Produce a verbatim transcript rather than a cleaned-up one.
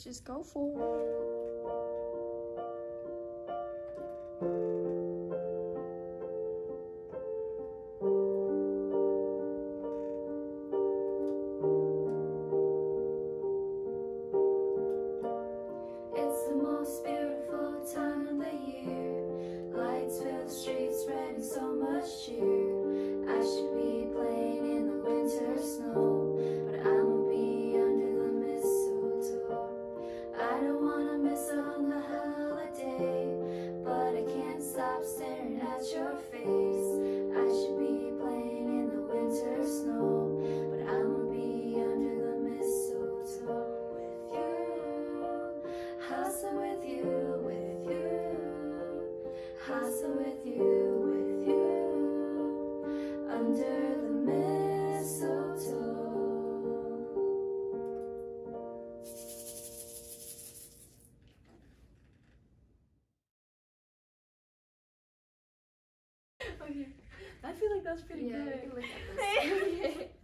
let's just go for it. It's the most beautiful time of the year. Lights fill the streets, spreading so much cheer. I should be playing in the winter snow, but I'ma be under the mistletoe. I don't wanna miss on the holiday, but I can't stop staring at your face. I should be playing in the winter snow, but I'ma be under the mistletoe with you. Hasa with you, with you. Hasa with you, with you. Under the mistletoe. Okay, I feel like that's pretty Yeah, good. you can look at this.